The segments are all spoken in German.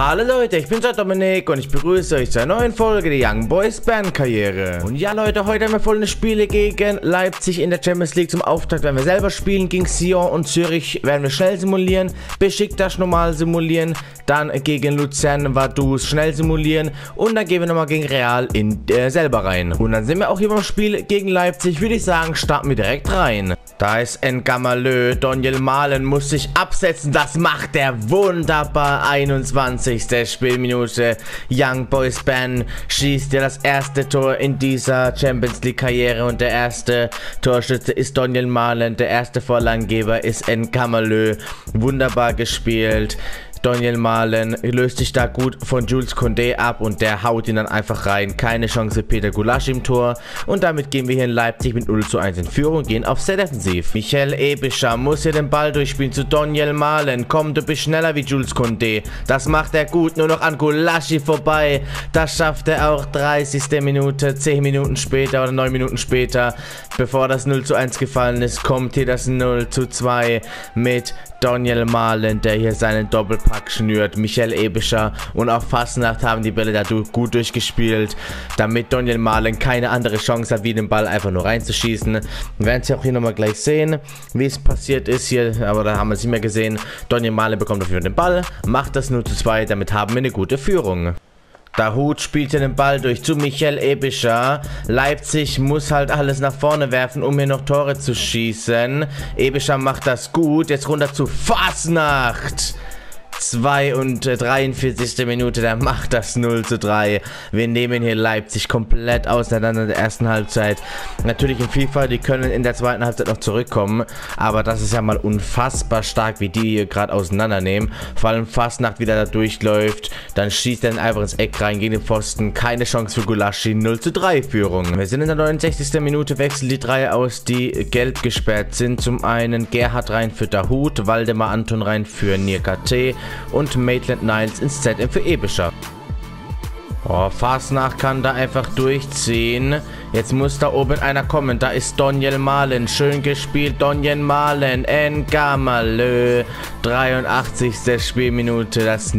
Hallo Leute, ich bin Dominik und ich begrüße euch zu einer neuen Folge der Young Boys Band Karriere. Und ja Leute, heute haben wir folgende Spiele gegen Leipzig in der Champions League. Zum Auftakt werden wir selber spielen, gegen Sion und Zürich werden wir schnell simulieren, Besiktas normal simulieren, dann gegen Luzern Vaduz schnell simulieren und dann gehen wir nochmal gegen Real selber rein. Und dann sind wir auch hier beim Spiel gegen Leipzig, würde ich sagen, starten wir direkt rein. Da ist N'Gamalö, Daniel Malen muss sich absetzen, das macht er wunderbar. 21. Spielminute, Young Boys Band schießt ja das erste Tor in dieser Champions League Karriere und der erste Torschütze ist Daniel Malen, der erste Vorlagengeber ist N'Gamalö, wunderbar gespielt. Daniel Malen löst sich da gut von Jules Koundé ab und der haut ihn dann einfach rein. Keine Chance für Peter Gulácsi im Tor. Und damit gehen wir hier in Leipzig mit 0:1 in Führung und gehen auf sehr defensiv. Michael Ebischer muss hier den Ball durchspielen zu Daniel Malen. Komm, du bist schneller wie Jules Koundé. Das macht er gut, nur noch an Gulácsi vorbei. Das schafft er auch 30. Minute, 10 Minuten später oder 9 Minuten später. Bevor das 0:1 gefallen ist, kommt hier das 0:2 mit Daniel Malen, der hier seinen Doppelpack schnürt. Michael Ebischer und auch Fasnacht haben die Bälle da gut durchgespielt, damit Daniel Malen keine andere Chance hat, wie den Ball einfach nur reinzuschießen. Wir werden es ja auch hier nochmal gleich sehen, wie es passiert ist hier, aber da haben wir es nicht mehr gesehen. Daniel Malen bekommt dafür den Ball, macht das 0:2, damit haben wir eine gute Führung. Dahoud spielt hier den Ball durch zu Michael Ebischer. Leipzig muss halt alles nach vorne werfen, um hier noch Tore zu schießen. Ebischer macht das gut. Jetzt runter zu Fasnacht. 43. Minute, der macht das 0:3. Wir nehmen hier Leipzig komplett auseinander in der ersten Halbzeit. Natürlich in FIFA, die können in der zweiten Halbzeit noch zurückkommen, aber das ist ja mal unfassbar stark, wie die hier gerade auseinandernehmen. Vor allem Fasnacht wieder da durchläuft, dann schießt er einfach ins Eck rein gegen den Pfosten. Keine Chance für Gulácsi, 0:3 Führung. Wir sind in der 69. Minute, wechseln die drei aus, die gelb gesperrt sind. Zum einen Gerhard rein für Dahoud, Waldemar Anton rein für Niakate und Maitland Niles ins ZM für Ebischer. Oh, Fasnacht kann da einfach durchziehen. Jetzt muss da oben einer kommen. Da ist Daniel Malen. Schön gespielt, Daniel Malen. N'Gamalö. 83. Spielminute. Das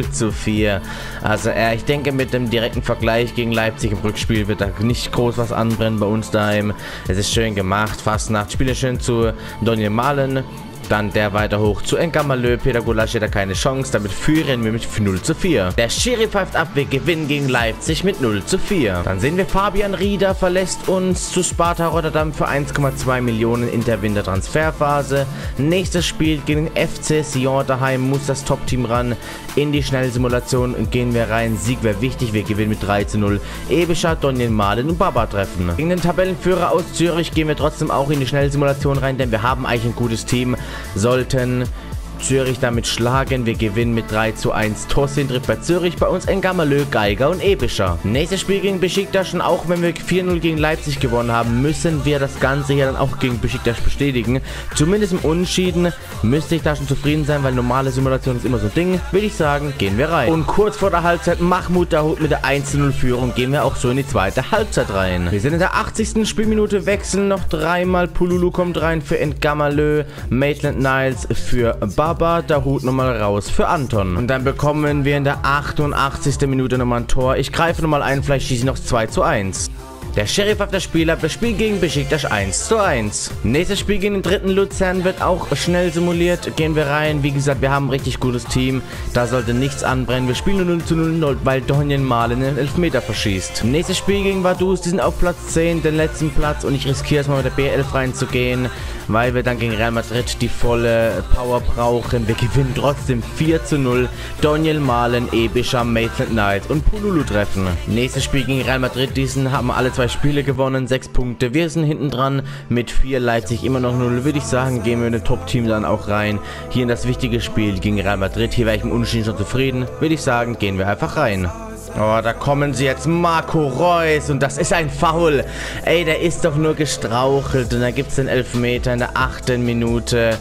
0:4. Also ich denke, mit dem direkten Vergleich gegen Leipzig im Rückspiel wird da nicht groß was anbrennen bei uns daheim. Es ist schön gemacht. Fasnacht spielt schön zu Daniel Malen. Dann der weiter hoch zu N'Gamalö. Peter Gulácsi hat da keine Chance. Damit führen wir mit 0:4. Der Schiri pfeift ab. Wir gewinnen gegen Leipzig mit 0:4. Dann sehen wir, Fabian Rieder verlässt uns zu Sparta Rotterdam für 1,2 Millionen in der Wintertransferphase. Nächstes Spiel gegen FC Sion daheim muss das Top-Team ran. In die Schnellsimulation gehen wir rein. Sieg wäre wichtig. Wir gewinnen mit 3:0. Ebischer, Daniel Malen und Baba treffen. Gegen den Tabellenführer aus Zürich gehen wir trotzdem auch in die Schnellsimulation rein, denn wir haben eigentlich ein gutes Team. Sollten Zürich damit schlagen. Wir gewinnen mit 3:1. Tosin trifft bei Zürich, bei uns N'Gamalö, Geiger und Ebischer. Nächstes Spiel gegen Besiktas, und auch wenn wir 4:0 gegen Leipzig gewonnen haben, müssen wir das Ganze hier dann auch gegen Besiktas bestätigen. Zumindest im Unentschieden müsste ich da schon zufrieden sein, weil normale Simulation ist immer so ein Ding. Würde ich sagen, gehen wir rein. Und kurz vor der Halbzeit Mahmoud Dahoud mit der 1:0 Führung, gehen wir auch so in die zweite Halbzeit rein. Wir sind in der 80. Spielminute, wechseln noch dreimal. Pululu kommt rein für N'Gamalö, Maitland Niles für Baba, Dahoud nochmal raus für Anton. Und dann bekommen wir in der 88. Minute nochmal ein Tor. Ich greife nochmal ein, vielleicht schieße ich noch 2:1. Der Sheriff auf der Spieler, das Spiel gegen Besiktas 1:1. Nächstes Spiel gegen den dritten Luzern wird auch schnell simuliert. Gehen wir rein. Wie gesagt, wir haben ein richtig gutes Team. Da sollte nichts anbrennen. Wir spielen nur 0:0, weil Daniel Malen den Elfmeter verschießt. Nächstes Spiel gegen Vaduz. Die sind auf Platz 10, den letzten Platz. Und ich riskiere es mal mit der B11 reinzugehen, weil wir dann gegen Real Madrid die volle Power brauchen. Wir gewinnen trotzdem 4:0. Daniel Malen, Ebischer, Maitland Niles und Pululu treffen. Nächstes Spiel gegen Real Madrid. Diesen haben alle 2 Spiele gewonnen, 6 Punkte. Wir sind hinten dran mit 4, Leipzig immer noch 0. Würde ich sagen, gehen wir in das Top-Team dann auch rein. Hier in das wichtige Spiel gegen Real Madrid. Hier wäre ich im Unentschieden schon zufrieden. Würde ich sagen, gehen wir einfach rein. Oh, da kommen sie jetzt. Marco Reus. Und das ist ein Foul. Ey, der ist doch nur gestrauchelt. Und da gibt es den Elfmeter in der 8. Minute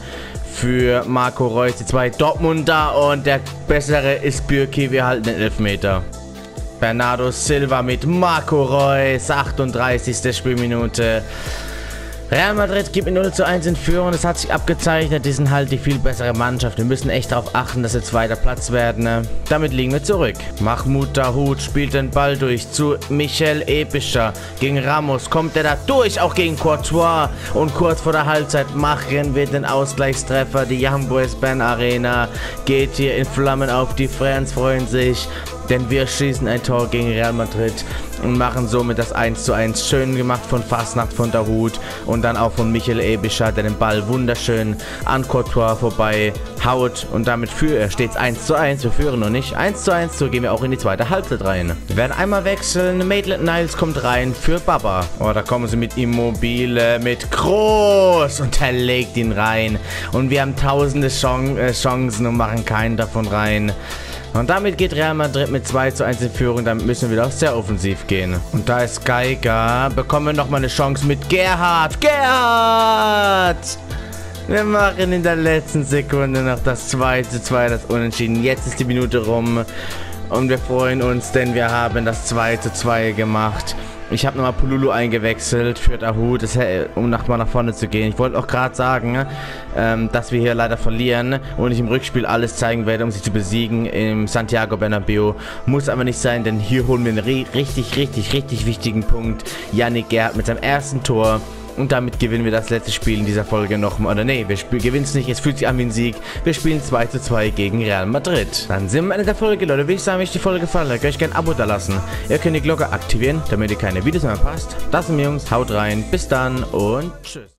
für Marco Reus. Die 2 Dortmunder. Und der bessere ist Bürki. Wir halten den Elfmeter. Bernardo Silva mit Marco Reus. 38. Spielminute. Real Madrid geht mit 0:1 in Führung. Es hat sich abgezeichnet. Die sind halt die viel bessere Mannschaft. Wir müssen echt darauf achten, dass wir zweiter Platz werden. Damit liegen wir zurück. Mahmoud Dahoud spielt den Ball durch zu Michel Epischer. Gegen Ramos kommt er da durch, auch gegen Courtois. Und kurz vor der Halbzeit machen wir den Ausgleichstreffer. Die Young Boys Bern Arena geht hier in Flammen auf. Die Fans freuen sich, denn wir schießen ein Tor gegen Real Madrid und machen somit das 1:1. Schön gemacht von Fasnacht, von Dahoud und dann auch von Michel Ebischer, der den Ball wunderschön an Courtois vorbei haut und damit steht es 1:1. Wir führen noch nicht. 1:1, so gehen wir auch in die zweite Halbzeit rein. Wir werden einmal wechseln. Maitland-Niles kommt rein für Baba. Oh, da kommen sie mit Immobile, mit Kroos und er legt ihn rein. Und wir haben tausende Chancen und machen keinen davon rein. Und damit geht Real Madrid mit 2:1 in Führung. Damit müssen wir wieder auch sehr offensiv gehen. Und da ist Geiger. Bekommen wir nochmal eine Chance mit Gerhard. Gerhard! Wir machen in der letzten Sekunde noch das 2:2, das Unentschieden. Jetzt ist die Minute rum. Und wir freuen uns, denn wir haben das 2:2 gemacht. Ich habe nochmal Pululu eingewechselt für Dahoud, um nach vorne zu gehen. Ich wollte auch gerade sagen, dass wir hier leider verlieren und ich im Rückspiel alles zeigen werde, um sie zu besiegen im Santiago Bernabéu. Muss aber nicht sein, denn hier holen wir einen richtig wichtigen Punkt. Yannick Gerhardt mit seinem ersten Tor. Und damit gewinnen wir das letzte Spiel in dieser Folge nochmal. Oder nee, wir gewinnen es nicht. Es fühlt sich an wie ein Sieg. Wir spielen 2:2 gegen Real Madrid. Dann sind wir am Ende der Folge, Leute. Will ich sagen, wenn euch die Folge gefallen hat, könnt ihr euch gerne ein Abo da lassen. Ihr könnt die Glocke aktivieren, damit ihr keine Videos mehr verpasst. Das sind wir, Jungs. Haut rein. Bis dann und tschüss.